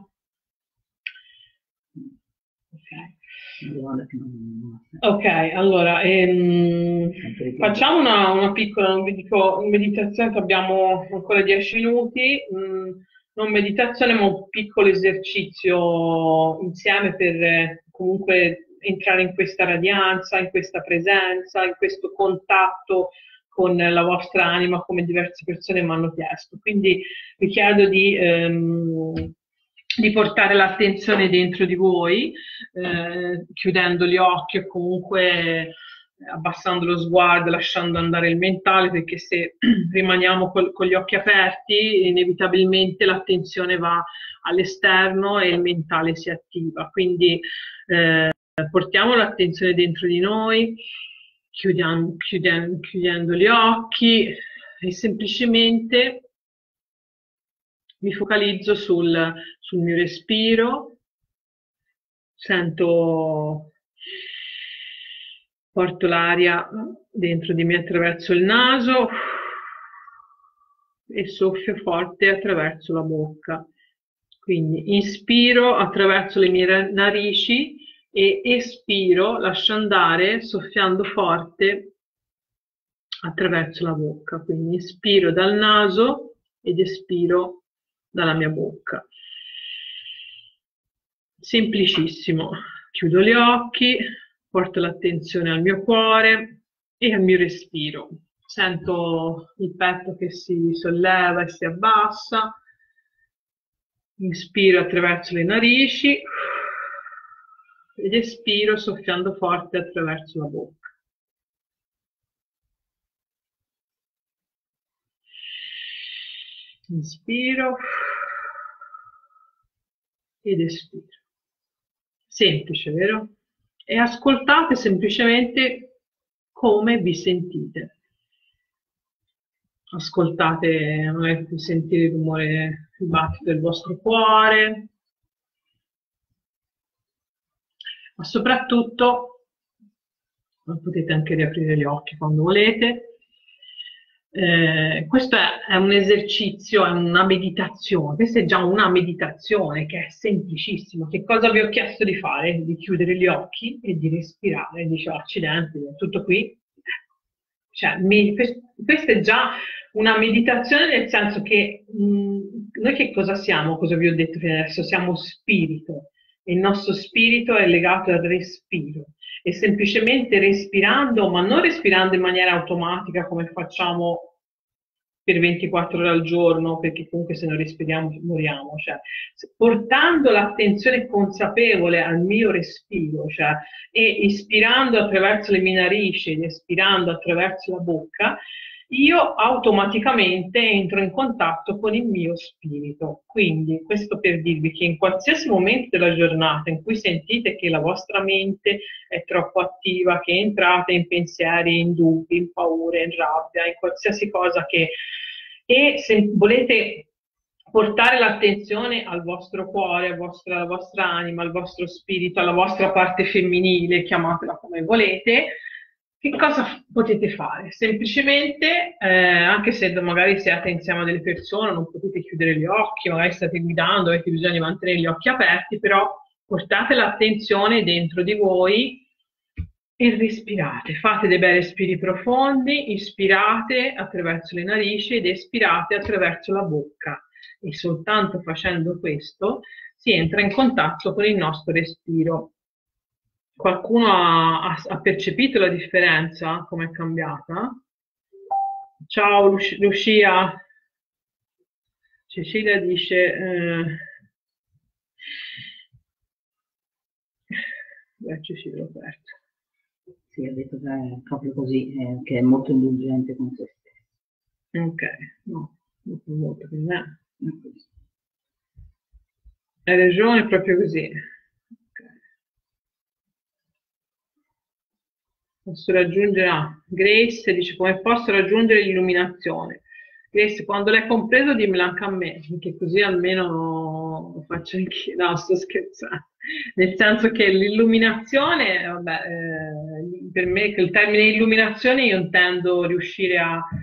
Ok, allora facciamo una piccola, non vi dico meditazione, che abbiamo ancora 10 minuti, non meditazione ma un piccolo esercizio insieme per comunque entrare in questa radianza, in questa presenza, in questo contatto con la vostra anima, come diverse persone mi hanno chiesto. Quindi vi chiedo di portare l'attenzione dentro di voi, chiudendo gli occhi o comunque abbassando lo sguardo, lasciando andare il mentale, perché se rimaniamo con gli occhi aperti, inevitabilmente l'attenzione va all'esterno e il mentale si attiva. Quindi portiamo l'attenzione dentro di noi, chiudendo gli occhi e semplicemente mi focalizzo sul mio respiro, porto l'aria dentro di me attraverso il naso e soffio forte attraverso la bocca. Quindi inspiro attraverso le mie narici e espiro, lascio andare, soffiando forte attraverso la bocca. Quindi inspiro dal naso ed espiro dalla mia bocca. Semplicissimo. Chiudo gli occhi, porto l'attenzione al mio cuore e al mio respiro. Sento il petto che si solleva e si abbassa. Inspiro attraverso le narici ed espiro soffiando forte attraverso la bocca. Inspiro ed espiro. Semplice, vero? E ascoltate semplicemente come vi sentite. Ascoltate, magari sentire il rumore, il battito del vostro cuore, ma soprattutto potete anche riaprire gli occhi quando volete. Questo è un esercizio, è una meditazione, questa è già una meditazione che è semplicissima. Che cosa vi ho chiesto di fare? Di chiudere gli occhi e di respirare. Dicevo, accidenti, è tutto qui. Cioè, questa è già una meditazione, nel senso che noi che cosa siamo? Cosa vi ho detto fino adesso? Siamo spirito e il nostro spirito è legato al respiro. E semplicemente respirando, ma non respirando in maniera automatica come facciamo per 24 ore al giorno, perché comunque se non respiriamo moriamo, cioè portando l'attenzione consapevole al mio respiro, cioè, e ispirando attraverso le mie narici ed espirando attraverso la bocca, io automaticamente entro in contatto con il mio spirito. Quindi questo per dirvi che in qualsiasi momento della giornata in cui sentite che la vostra mente è troppo attiva, che entrate in pensieri, in dubbi, in paure, in rabbia, in qualsiasi cosa e se volete portare l'attenzione al vostro cuore, alla vostra anima, al vostro spirito, alla vostra parte femminile, chiamatela come volete, che cosa potete fare? Semplicemente, anche se magari siete insieme a delle persone, non potete chiudere gli occhi, magari state guidando, avete bisogno di mantenere gli occhi aperti, però portate l'attenzione dentro di voi e respirate. Fate dei bei respiri profondi, ispirate attraverso le narici ed espirate attraverso la bocca. E soltanto facendo questo si entra in contatto con il nostro respiro. Qualcuno ha percepito la differenza? Come è cambiata? Ciao Lucia. Cecilia dice... Cecilia l'ho perso. Sì, ha detto che è proprio così, che è molto indulgente con se stesso. Ok, no, molto con me. Hai ragione, è proprio così. Posso raggiungere, Grace dice come posso raggiungere l'illuminazione. Grace, quando l'hai compreso dimmela anche a me, perché così almeno lo faccio anch'io. No, sto scherzando. Nel senso che l'illuminazione, vabbè, per me il termine illuminazione io intendo riuscire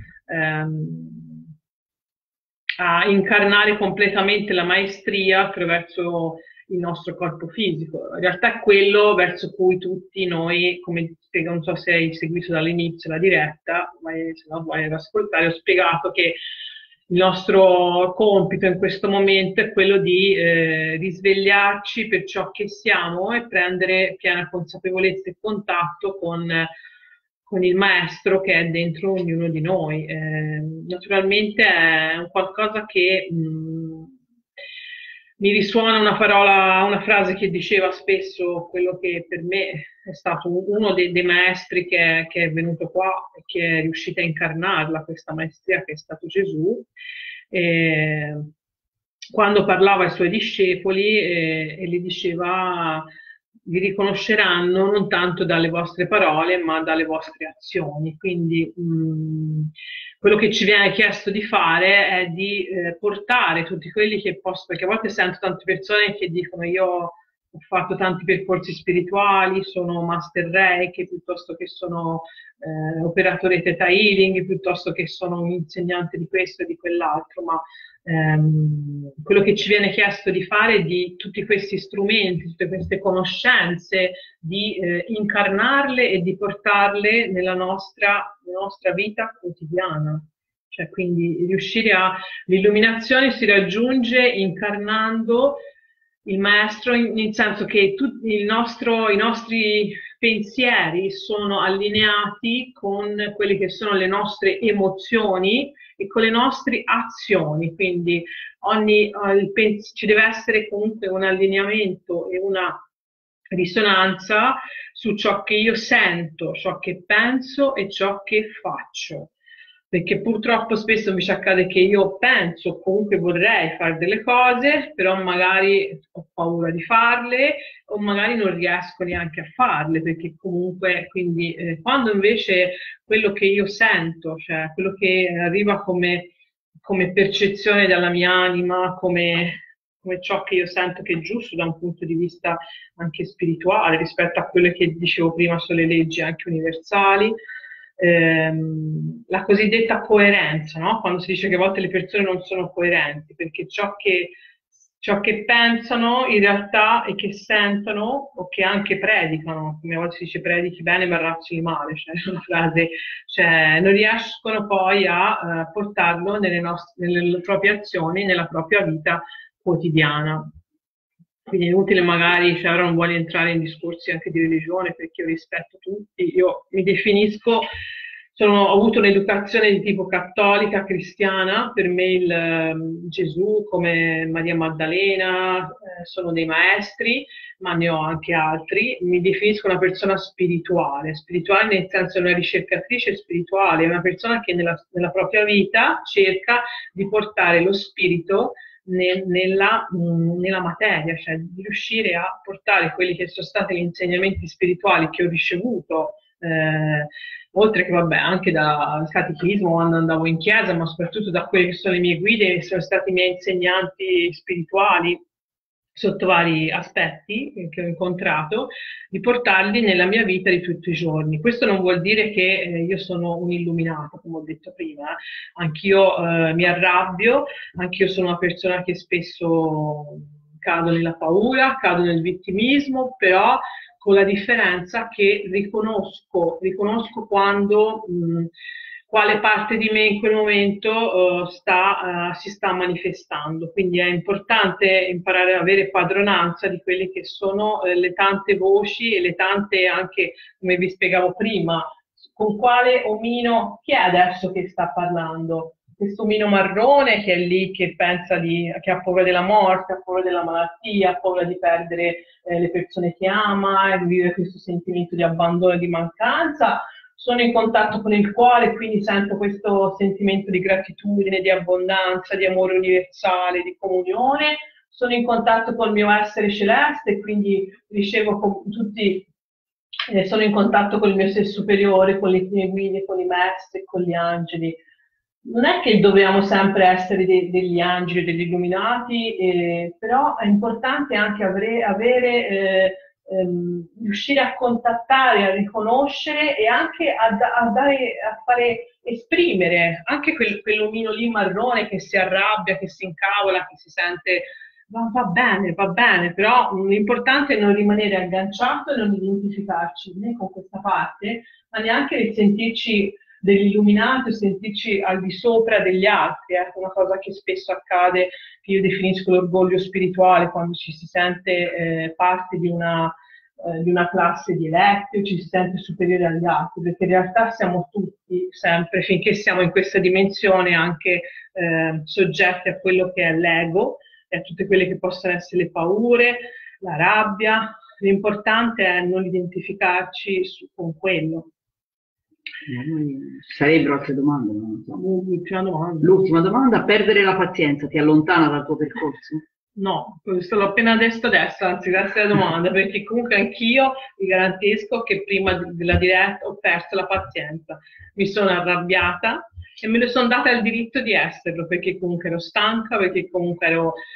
a incarnare completamente la maestria attraverso il nostro corpo fisico. In realtà è quello verso cui tutti noi, come spiego, non so se hai seguito dall'inizio la diretta, ma se no vai ad ascoltare, ho spiegato che il nostro compito in questo momento è quello di risvegliarci per ciò che siamo e prendere piena consapevolezza e contatto con il maestro che è dentro ognuno di noi. Naturalmente è un qualcosa che mi risuona una frase che diceva spesso quello che per me è stato uno dei maestri che è venuto qua e che è riuscito a incarnarla, questa maestria che è stato Gesù. Quando parlava ai suoi discepoli e gli diceva vi riconosceranno non tanto dalle vostre parole ma dalle vostre azioni. Quindi quello che ci viene chiesto di fare è di portare tutti quelli che posso, perché a volte sento tante persone che dicono io ho fatto tanti percorsi spirituali, sono master Reiki, piuttosto che sono operatore Theta Healing, piuttosto che sono un insegnante di questo e di quell'altro, ma quello che ci viene chiesto di fare di tutti questi strumenti, tutte queste conoscenze, di incarnarle e di portarle nella nostra vita quotidiana. Cioè, quindi riuscire l'illuminazione si raggiunge incarnando il maestro, nel senso che i nostri pensieri sono allineati con quelle che sono le nostre emozioni e con le nostre azioni, quindi ci deve essere comunque un allineamento e una risonanza su ciò che io sento, ciò che penso e ciò che faccio. Perché purtroppo spesso invece accade che io penso, o comunque vorrei fare delle cose, però magari ho paura di farle o magari non riesco neanche a farle, perché comunque, quindi quando invece quello che io sento, cioè quello che arriva come percezione dalla mia anima, come ciò che io sento che è giusto da un punto di vista anche spirituale rispetto a quelle che dicevo prima sulle leggi anche universali, la cosiddetta coerenza, no? Quando si dice che a volte le persone non sono coerenti, perché ciò che pensano in realtà e che sentono o che anche predicano, come a volte si dice predichi bene ma razzoli male, cioè una frase, cioè non riescono poi a portarlo nelle proprie azioni, nella propria vita quotidiana. Quindi è inutile magari, cioè ora non voglio entrare in discorsi anche di religione perché io rispetto tutti, io mi definisco, ho avuto un'educazione di tipo cattolica, cristiana, per me Gesù come Maria Maddalena sono dei maestri, ma ne ho anche altri, mi definisco una persona spirituale nel senso una ricercatrice spirituale, una persona che nella propria vita cerca di portare lo spirito nella materia, cioè di riuscire a portare quelli che sono stati gli insegnamenti spirituali che ho ricevuto, oltre che vabbè anche dal catechismo quando andavo in chiesa, ma soprattutto da quelle che sono le mie guide, che sono stati i miei insegnanti spirituali sotto vari aspetti che ho incontrato, di portarli nella mia vita di tutti i giorni. Questo non vuol dire che io sono un illuminato, come ho detto prima, anch'io mi arrabbio, anch'io sono una persona che spesso cado nella paura, cado nel vittimismo, però con la differenza che riconosco quando quale parte di me in quel momento si sta manifestando. Quindi è importante imparare ad avere padronanza di quelle che sono le tante voci e le tante anche, come vi spiegavo prima, con quale omino, chi è adesso che sta parlando? Questo omino marrone che è lì, che pensa che ha paura della morte, ha paura della malattia, ha paura di perdere le persone che ama, e vive questo sentimento di abbandono e di mancanza. Sono in contatto con il cuore, quindi sento questo sentimento di gratitudine, di abbondanza, di amore universale, di comunione. Sono in contatto col mio essere celeste, quindi ricevo sono in contatto con il mio sé superiore, con le mie guide, con i maestri, con gli angeli. Non è che dobbiamo sempre essere degli angeli, degli illuminati, però è importante anche riuscire a contattare, a riconoscere e anche a fare esprimere anche quell'omino lì marrone che si arrabbia, che si incavola, che si sente va bene, però l'importante è non rimanere agganciato e non identificarci né con questa parte, ma neanche sentirci degli illuminati o sentirci al di sopra degli altri, una cosa che spesso accade, che io definisco l'orgoglio spirituale, quando ci si sente parte di una classe di eletti o ci si sente superiore agli altri, perché in realtà siamo tutti sempre, finché siamo in questa dimensione, anche soggetti a quello che è l'ego e a tutte quelle che possono essere le paure, la rabbia. L'importante è non identificarci con quello. Sarebbero altre domande? Non so. L'ultima domanda, perdere la pazienza ti allontana dal tuo percorso? No, questo l'ho appena detto adesso, anzi grazie alla domanda, perché comunque anch'io vi garantisco che prima della diretta ho perso la pazienza, mi sono arrabbiata e me ne sono data il diritto di esserlo, perché comunque ero stanca, perché comunque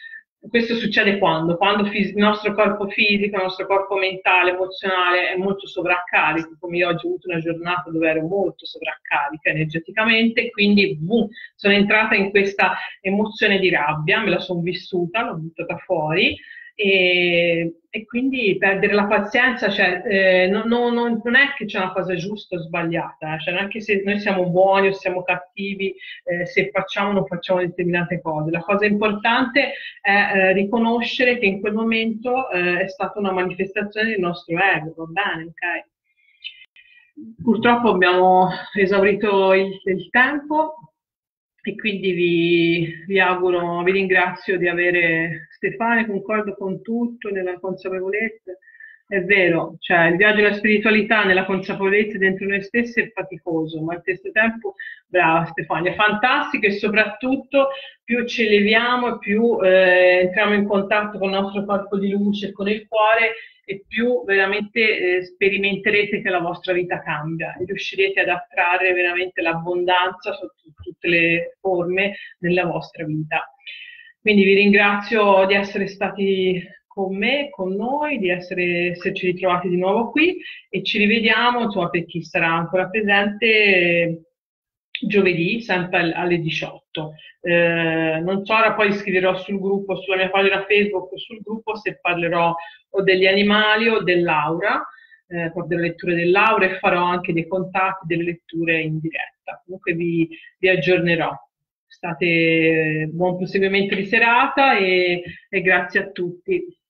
Questo succede quando? Quando il nostro corpo fisico, il nostro corpo mentale, emozionale è molto sovraccarico, come io oggi ho avuto una giornata dove ero molto sovraccarica energeticamente, quindi boom, sono entrata in questa emozione di rabbia, me la sono vissuta, l'ho buttata fuori e quindi perdere la pazienza, cioè, non è che c'è una cosa giusta o sbagliata, cioè non è che se noi siamo buoni o siamo cattivi, se facciamo o non facciamo determinate cose. La cosa importante è riconoscere che in quel momento è stata una manifestazione del nostro ego, va bene, ok? Purtroppo abbiamo esaurito il tempo e quindi vi auguro, vi ringrazio di avere Stefania, concordo con tutto, nella consapevolezza. È vero, cioè il viaggio della spiritualità nella consapevolezza dentro noi stessi è faticoso, ma allo stesso tempo, brava Stefania, è fantastico e soprattutto più ci eleviamo e più entriamo in contatto con il nostro corpo di luce, con il cuore e più veramente sperimenterete che la vostra vita cambia e riuscirete ad attrarre veramente l'abbondanza sotto tutte le forme nella vostra vita. Quindi vi ringrazio di essere stati con me, con noi, di esserci ritrovati di nuovo qui e ci rivediamo, insomma, per chi sarà ancora presente, giovedì, sempre alle 18. Non so, ora poi scriverò sul gruppo, sulla mia pagina Facebook o sul gruppo se parlerò o degli animali o dell'aura, delle letture dell'aura e farò anche dei contatti, delle letture in diretta. Comunque vi aggiornerò. Buon proseguimento di serata e grazie a tutti.